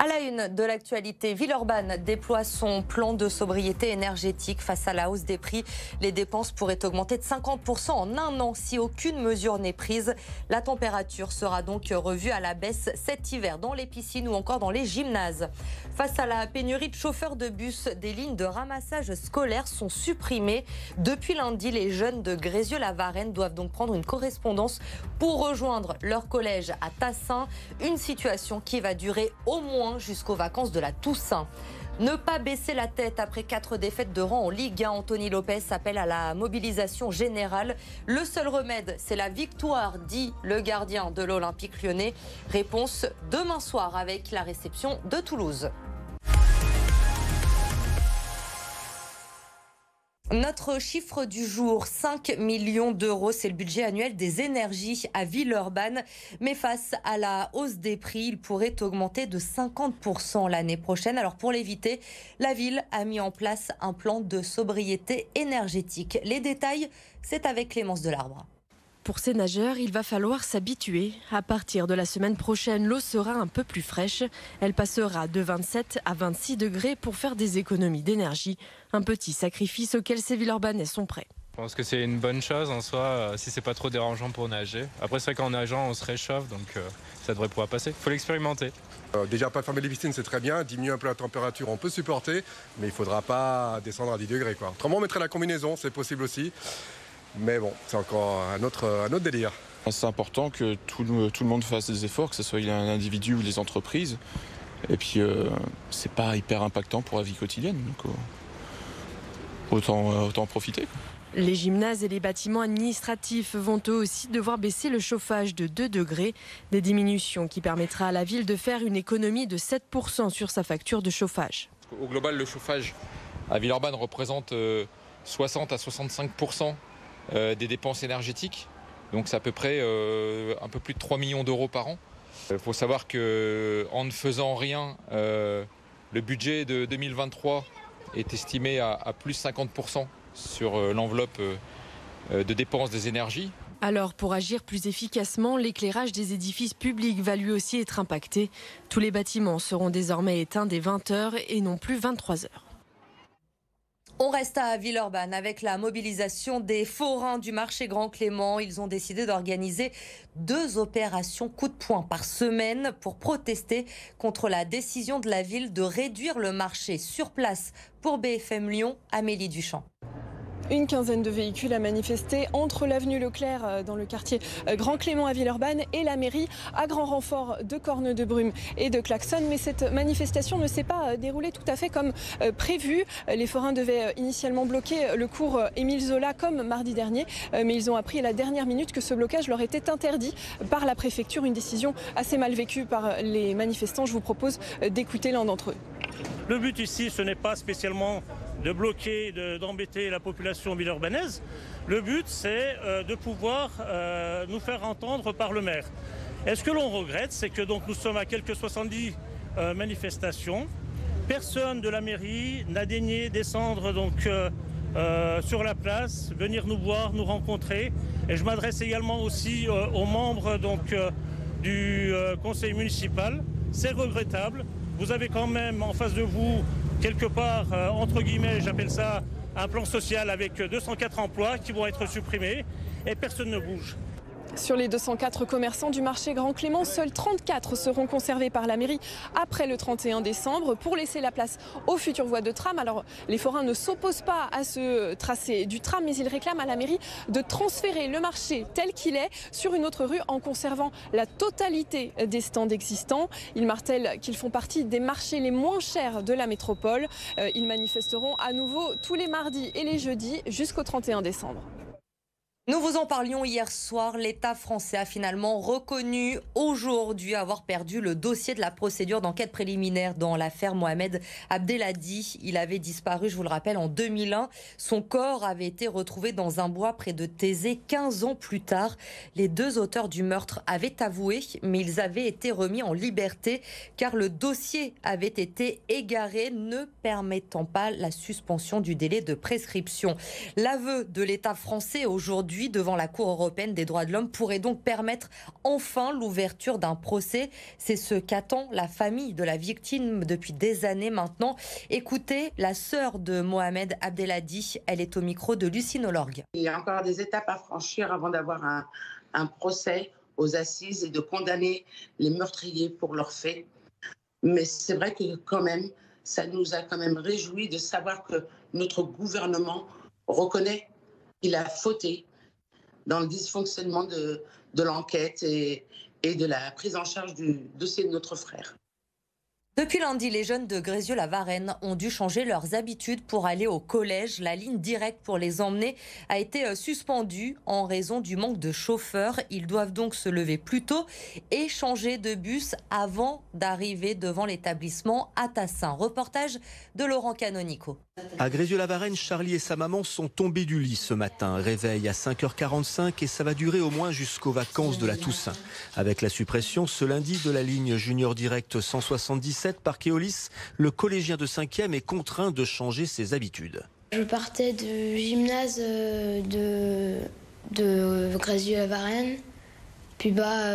À la une de l'actualité, Villeurbanne déploie son plan de sobriété énergétique face à la hausse des prix. Les dépenses pourraient augmenter de 50% en un an si aucune mesure n'est prise. La température sera donc revue à la baisse cet hiver dans les piscines ou encore dans les gymnases. Face à la pénurie de chauffeurs de bus, des lignes de ramassage scolaire sont supprimées. Depuis lundi, les jeunes de Grézieux-la-Varenne doivent donc prendre une correspondance pour rejoindre leur collège à Tassin. Une situation qui va durer au moins jusqu'aux vacances de la Toussaint. Ne pas baisser la tête après 4 défaites de rang en Ligue 1. Anthony Lopez appelle à la mobilisation générale. Le seul remède, c'est la victoire, dit le gardien de l'Olympique lyonnais. Réponse demain soir avec la réception de Toulouse. Notre chiffre du jour, 5 millions d'euros, c'est le budget annuel des énergies à Villeurbanne. Mais face à la hausse des prix, il pourrait augmenter de 50% l'année prochaine. Alors pour l'éviter, la ville a mis en place un plan de sobriété énergétique. Les détails, c'est avec Clémence Delarbre. Pour ces nageurs, il va falloir s'habituer. À partir de la semaine prochaine, l'eau sera un peu plus fraîche. Elle passera de 27 à 26 degrés pour faire des économies d'énergie. Un petit sacrifice auquel ces Villeurbanais sont prêts. Je pense que c'est une bonne chose en soi, si c'est pas trop dérangeant pour nager. Après, c'est vrai qu'en nageant, on se réchauffe, donc ça devrait pouvoir passer. Il faut l'expérimenter. Déjà, pas fermer les piscines, c'est très bien. Diminuer un peu la température, on peut supporter, mais il faudra pas descendre à 10 degrés, quoi. Autrement, on mettrait la combinaison, c'est possible aussi. Mais bon, c'est encore un autre délire. C'est important que tout le monde fasse des efforts, que ce soit un individu ou les entreprises. Et puis, c'est pas hyper impactant pour la vie quotidienne. Donc, autant en profiter. Les gymnases et les bâtiments administratifs vont eux aussi devoir baisser le chauffage de 2 degrés. Des diminutions qui permettra à la ville de faire une économie de 7% sur sa facture de chauffage. Au global, le chauffage à Villeurbanne représente 60 à 65% des dépenses énergétiques. Donc c'est à peu près un peu plus de 3 millions d'euros par an. Il faut savoir qu'en ne faisant rien, le budget de 2023 est estimé à plus 50% sur l'enveloppe de dépenses des énergies. Alors, pour agir plus efficacement, l'éclairage des édifices publics va lui aussi être impacté. Tous les bâtiments seront désormais éteints dès 20h et non plus 23h. On reste à Villeurbanne avec la mobilisation des forains du marché Grand Clément. Ils ont décidé d'organiser 2 opérations coup de poing par semaine pour protester contre la décision de la ville de réduire le marché sur place. Pour BFM Lyon, Amélie Duchamp. Une quinzaine de véhicules a manifesté entre l'avenue Leclerc dans le quartier Grand Clément à Villeurbanne et la mairie à grand renfort de cornes de brume et de klaxons. Mais cette manifestation ne s'est pas déroulée tout à fait comme prévu. Les forains devaient initialement bloquer le cours Émile Zola comme mardi dernier. Mais ils ont appris à la dernière minute que ce blocage leur était interdit par la préfecture. Une décision assez mal vécue par les manifestants. Je vous propose d'écouter l'un d'entre eux. Le but ici, ce n'est pas spécialement de bloquer, d'embêter la population villeurbanaise. Le but, c'est de pouvoir nous faire entendre par le maire. Et ce que l'on regrette, c'est que donc, nous sommes à quelques 70 manifestations. Personne de la mairie n'a daigné descendre donc, sur la place, venir nous voir, nous rencontrer. Et je m'adresse également aussi aux membres donc, du conseil municipal. C'est regrettable. Vous avez quand même en face de vous quelque part, entre guillemets, j'appelle ça un plan social avec 204 emplois qui vont être supprimés et personne ne bouge. Sur les 204 commerçants du marché Grand Clément, seuls 34 seront conservés par la mairie après le 31 décembre pour laisser la place aux futures voies de tram. Alors les forains ne s'opposent pas à ce tracé du tram, mais ils réclament à la mairie de transférer le marché tel qu'il est sur une autre rue en conservant la totalité des stands existants. Ils martèlent qu'ils font partie des marchés les moins chers de la métropole. Ils manifesteront à nouveau tous les mardis et les jeudis jusqu'au 31 décembre. Nous vous en parlions hier soir. L'État français a finalement reconnu aujourd'hui avoir perdu le dossier de la procédure d'enquête préliminaire dans l'affaire Mohamed Abdelhadi. Il avait disparu, je vous le rappelle, en 2001. Son corps avait été retrouvé dans un bois près de Thésée 15 ans plus tard. Les 2 auteurs du meurtre avaient avoué, mais ils avaient été remis en liberté car le dossier avait été égaré, ne permettant pas la suspension du délai de prescription. L'aveu de l'État français aujourd'hui aujourd'hui devant la Cour européenne des droits de l'homme pourrait donc permettre enfin l'ouverture d'un procès. C'est ce qu'attend la famille de la victime depuis des années maintenant. Écoutez la sœur de Mohamed Abdelhadi, elle est au micro de Lucie Nolorgue. Il y a encore des étapes à franchir avant d'avoir un procès aux assises et de condamner les meurtriers pour leurs faits. Mais c'est vrai que quand même, ça nous a quand même réjouis de savoir que notre gouvernement reconnaît qu'il a fauté dans le dysfonctionnement de l'enquête et de la prise en charge du dossier de notre frère. Depuis lundi, les jeunes de Grézieux-la-Varenne ont dû changer leurs habitudes pour aller au collège. La ligne directe pour les emmener a été suspendue en raison du manque de chauffeurs. Ils doivent donc se lever plus tôt et changer de bus avant d'arriver devant l'établissement à Tassin. Reportage de Laurent Canonico. À Grézieux-la-Varenne, Charlie et sa maman sont tombés du lit ce matin. Réveil à 5h45 et ça va durer au moins jusqu'aux vacances de la Toussaint. Avec la suppression ce lundi de la ligne Junior Direct 177 par Keolis, le collégien de 5e est contraint de changer ses habitudes. Je partais du gymnase de Grézieux-la-Varenne. Puis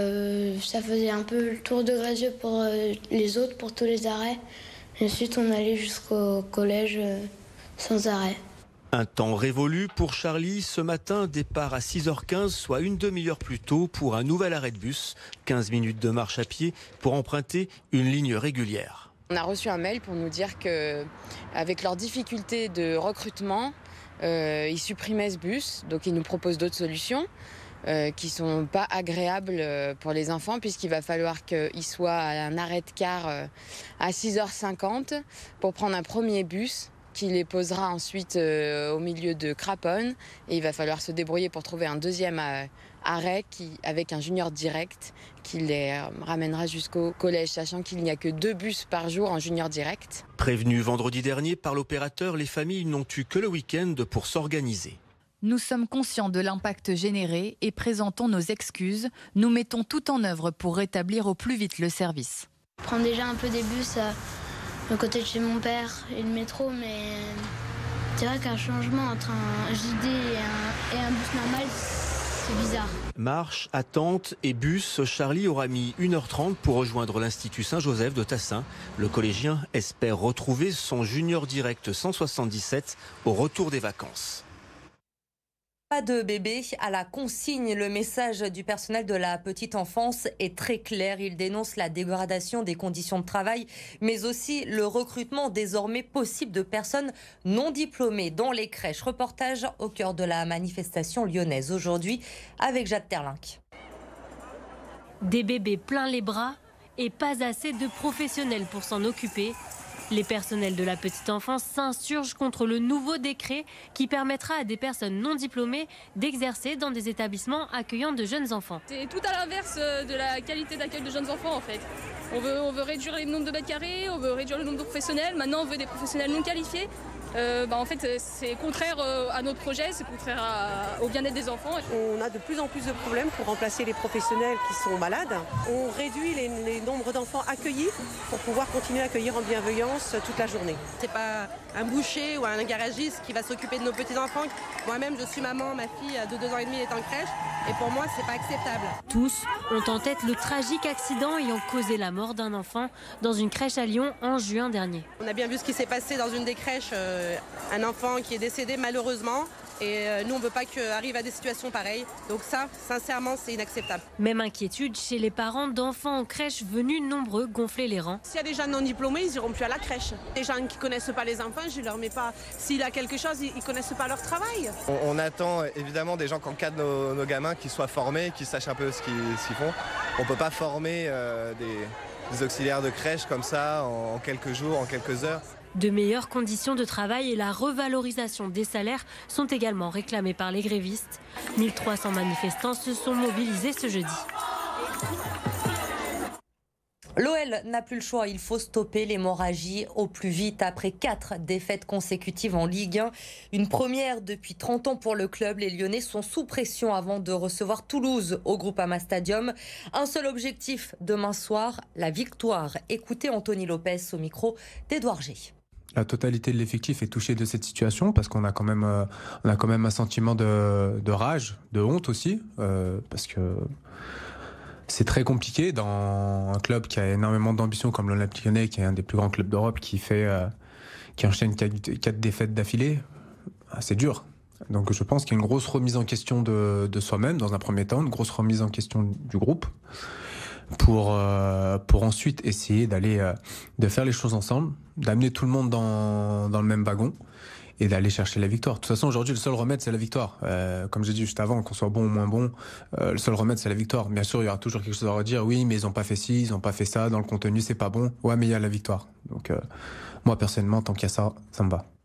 ça faisait un peu le tour de Grézieux pour les autres, pour tous les arrêts. Et ensuite, on allait jusqu'au collège sans arrêt. Un temps révolu pour Charlie. Ce matin, départ à 6h15, soit une demi-heure plus tôt pour un nouvel arrêt de bus. 15 minutes de marche à pied pour emprunter une ligne régulière. On a reçu un mail pour nous dire qu'avec leurs difficultés de recrutement, ils supprimaient ce bus. Donc ils nous proposent d'autres solutions qui ne sont pas agréables pour les enfants, puisqu'il va falloir qu'ils soient à un arrêt de car à 6h50 pour prendre un premier bus qui les posera ensuite au milieu de Craponne. Et il va falloir se débrouiller pour trouver un deuxième arrêt avec un junior direct qui les ramènera jusqu'au collège, sachant qu'il n'y a que 2 bus par jour en junior direct. Prévenus vendredi dernier par l'opérateur, les familles n'ont eu que le week-end pour s'organiser. Nous sommes conscients de l'impact généré et présentons nos excuses. Nous mettons tout en œuvre pour rétablir au plus vite le service. Je prends déjà un peu des bus à côté de chez mon père et le métro, mais c'est vrai qu'un changement entre un JD et un bus normal, c'est bizarre. Marche, attente et bus, Charlie aura mis 1h30 pour rejoindre l'Institut Saint-Joseph de Tassin. Le collégien espère retrouver son junior direct 177 au retour des vacances. Pas de bébé à la consigne. Le message du personnel de la petite enfance est très clair. Il dénonce la dégradation des conditions de travail, mais aussi le recrutement désormais possible de personnes non diplômées dans les crèches. Reportage au cœur de la manifestation lyonnaise aujourd'hui avec Jade Terlinck. Des bébés plein les bras et pas assez de professionnels pour s'en occuper. Les personnels de la petite enfance s'insurgent contre le nouveau décret qui permettra à des personnes non diplômées d'exercer dans des établissements accueillant de jeunes enfants. C'est tout à l'inverse de la qualité d'accueil de jeunes enfants en fait. On veut réduire le nombre de mètres carrés, on veut réduire le nombre de professionnels, maintenant on veut des professionnels non qualifiés. En fait, c'est contraire à notre projet, c'est contraire au bien-être des enfants. On a de plus en plus de problèmes pour remplacer les professionnels qui sont malades. On réduit les nombres d'enfants accueillis pour pouvoir continuer à accueillir en bienveillance toute la journée. C'est pas un boucher ou un garagiste qui va s'occuper de nos petits-enfants. Moi-même, je suis maman, ma fille de 2 ans et demi est en crèche. Et pour moi, c'est pas acceptable. Tous ont en tête le tragique accident ayant causé la mort d'un enfant dans une crèche à Lyon en juin dernier. On a bien vu ce qui s'est passé dans une des crèches. Un enfant qui est décédé malheureusement et nous on ne veut pas qu'arrive à des situations pareilles. Donc ça, sincèrement, c'est inacceptable. Même inquiétude chez les parents d'enfants en crèche venus nombreux gonfler les rangs. S'il y a des gens non diplômés, ils iront plus à la crèche. Des gens qui ne connaissent pas les enfants, je leur mets pas. S'il a quelque chose, ils ne connaissent pas leur travail. On attend évidemment des gens qui encadrent nos gamins, qui soient formés, qui sachent un peu ce qu'ils font. On ne peut pas former des auxiliaires de crèche comme ça en quelques jours, en quelques heures. De meilleures conditions de travail et la revalorisation des salaires sont également réclamées par les grévistes. 1300 manifestants se sont mobilisés ce jeudi. L'OL n'a plus le choix, il faut stopper l'hémorragie au plus vite après 4 défaites consécutives en Ligue 1. Une première depuis 30 ans pour le club. Les Lyonnais sont sous pression avant de recevoir Toulouse au Groupama Stadium. Un seul objectif demain soir, la victoire. Écoutez Anthony Lopez au micro d'Edouard G. la totalité de l'effectif est touchée de cette situation parce qu'on a quand même un sentiment de rage, de honte aussi, parce que c'est très compliqué dans un club qui a énormément d'ambition comme l'Olympique Lyonnais, qui est un des plus grands clubs d'Europe, qui enchaîne 4 défaites d'affilée. C'est dur. Donc je pense qu'il y a une grosse remise en question de soi-même dans un premier temps, une grosse remise en question du groupe pour ensuite essayer de faire les choses ensemble, d'amener tout le monde dans le même wagon et d'aller chercher la victoire. De toute façon, aujourd'hui, le seul remède, c'est la victoire. Comme j'ai dit juste avant, qu'on soit bon ou moins bon, le seul remède, c'est la victoire. Bien sûr, il y aura toujours quelque chose à redire. Oui, mais ils n'ont pas fait ci, ils n'ont pas fait ça, dans le contenu, c'est pas bon. Ouais, mais il y a la victoire. Donc moi, personnellement, tant qu'il y a ça, ça me va.